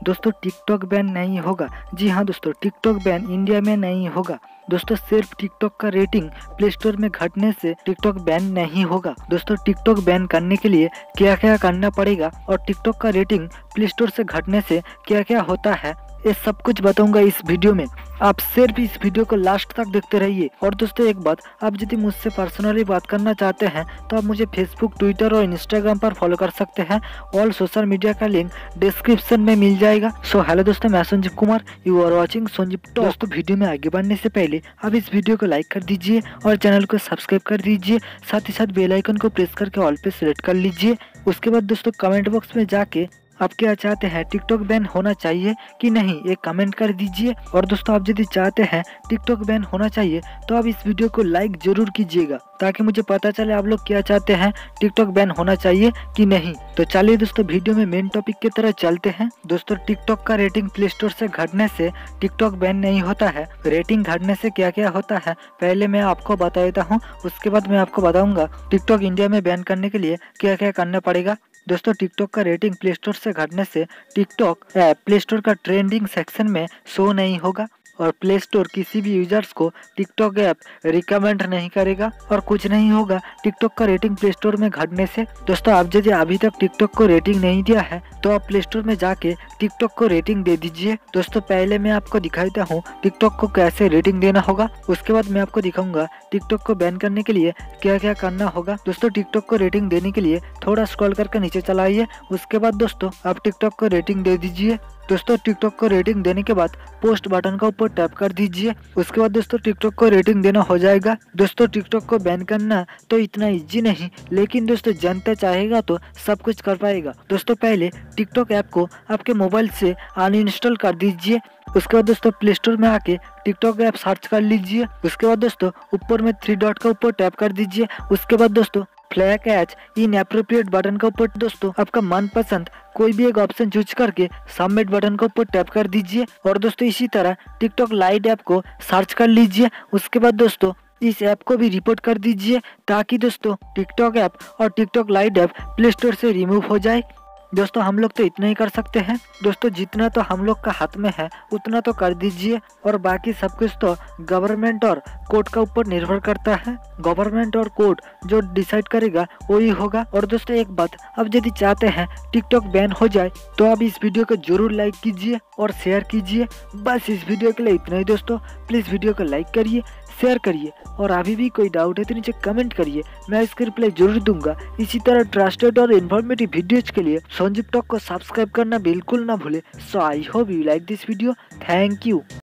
दोस्तों TikTok ban नहीं होगा। जी हाँ दोस्तों, टिकटॉक बैन इंडिया में नहीं होगा। दोस्तों सिर्फ टिकटॉक का रेटिंग प्ले स्टोर में घटने से टिकटॉक बैन नहीं होगा। दोस्तों टिकटॉक बैन करने के लिए क्या क्या करना पड़ेगा और टिकटॉक का रेटिंग प्ले स्टोर से घटने से क्या क्या होता है, ये सब कुछ बताऊंगा इस वीडियो में। आप सिर्फ इस वीडियो को लास्ट तक देखते रहिए। और दोस्तों एक बात, आप यदि मुझसे पर्सनली बात करना चाहते हैं तो आप मुझे फेसबुक, ट्विटर और इंस्टाग्राम पर फॉलो कर सकते हैं। ऑल सोशल मीडिया का लिंक डिस्क्रिप्शन में मिल जाएगा। सो हेलो दोस्तों, मैं Sanjeev Kumar, you are watching Sanjeev talk. दोस्तों वीडियो में आगे बढ़ने से पहले आप इस वीडियो को लाइक कर दीजिए और चैनल को सब्सक्राइब कर दीजिए। साथ ही साथ बेल आइकन को प्रेस करके ऑल पे सिलेक्ट कर लीजिए। उसके बाद दोस्तों कमेंट बॉक्स में जाके आप क्या चाहते हैं, टिकटॉक बैन होना चाहिए कि नहीं, ये कमेंट कर दीजिए। और दोस्तों आप यदि चाहते हैं टिकटॉक बैन होना चाहिए तो आप इस वीडियो को लाइक जरूर कीजिएगा, ताकि मुझे पता चले आप लोग क्या चाहते हैं, टिकटॉक बैन होना चाहिए कि नहीं। तो चलिए दोस्तों वीडियो में मेन टॉपिक की तरह चलते हैं। दोस्तों टिकटॉक का रेटिंग प्ले स्टोर से घटने से टिकटॉक बैन नहीं होता है। रेटिंग घटने से क्या क्या होता है पहले मैं आपको बता देता हूँ, उसके बाद मैं आपको बताऊंगा टिकटॉक इंडिया में बैन करने के लिए क्या क्या करना पड़ेगा। दोस्तों टिकटॉक का रेटिंग प्ले स्टोर से घटने से टिकटॉक ऐप प्ले स्टोर का ट्रेंडिंग सेक्शन में शो नहीं होगा और प्ले स्टोर किसी भी यूजर्स को टिकटॉक ऐप रिकमेंड नहीं करेगा और कुछ नहीं होगा टिकटॉक का रेटिंग प्ले स्टोर में घटने से। दोस्तों आप यदि अभी तक टिकटॉक को रेटिंग नहीं दिया है तो आप प्ले स्टोर में जाके टिकटॉक को रेटिंग दे दीजिए। दोस्तों पहले मैं आपको दिखाता हूँ टिकटॉक को कैसे रेटिंग देना होगा, उसके बाद मैं आपको दिखाऊंगा टिकटॉक को बैन करने के लिए क्या क्या करना होगा। दोस्तों टिकटॉक को रेटिंग देने के लिए थोड़ा स्क्रॉल करके नीचे चला आइए। उसके बाद दोस्तों आप टिकटॉक को रेटिंग दे दीजिए। दोस्तों टिकटॉक को रेटिंग देने के बाद पोस्ट बटन का ऊपर टैप कर दीजिए। उसके बाद दोस्तों टिकटॉक को रेटिंग देना हो जाएगा। दोस्तों टिकटॉक को बैन करना तो इतना इजी नहीं, लेकिन दोस्तों जनता चाहेगा तो सब कुछ कर पाएगा। दोस्तों पहले टिकटॉक ऐप को आपके मोबाइल से अनइंस्टॉल कर दीजिए। उसके बाद दोस्तों प्ले स्टोर में आके टिकटॉक ऐप सर्च कर लीजिए। उसके बाद दोस्तों ऊपर में 3 डॉट का ऊपर टैप कर दीजिए। उसके बाद दोस्तों flag as inappropriate button का ऊपर दोस्तों आपका मनपसंद कोई भी एक ऑप्शन चूज करके सबमिट बटन के ऊपर टैप कर दीजिए। और दोस्तों इसी तरह टिकटॉक लाइट ऐप को सर्च कर लीजिए। उसके बाद दोस्तों इस ऐप को भी रिपोर्ट कर दीजिए, ताकि दोस्तों टिकटॉक ऐप और TikTok Lite app Play Store से रिमूव हो जाए। दोस्तों हम लोग तो इतना ही कर सकते हैं। दोस्तों जितना तो हम लोग का हाथ में है उतना तो कर दीजिए, और बाकी सब कुछ तो गवर्नमेंट और कोर्ट का ऊपर निर्भर करता है। गवर्नमेंट और कोर्ट जो डिसाइड करेगा वही होगा। और दोस्तों एक बात, अब यदि चाहते हैं टिकटॉक बैन हो जाए तो आप इस वीडियो को जरूर लाइक कीजिए और शेयर कीजिए। बस इस वीडियो के लिए इतना ही दोस्तों। प्लीज वीडियो को लाइक करिए, शेयर करिए, और अभी भी कोई डाउट है तो नीचे कमेंट करिए, मैं इसका रिप्लाई जरूर दूंगा। इसी तरह ट्रस्टेड और इन्फॉर्मेटिव वीडियोज के लिए संजीव टॉक को सब्सक्राइब करना बिल्कुल ना भूले। So I hope you like this video. Thank you.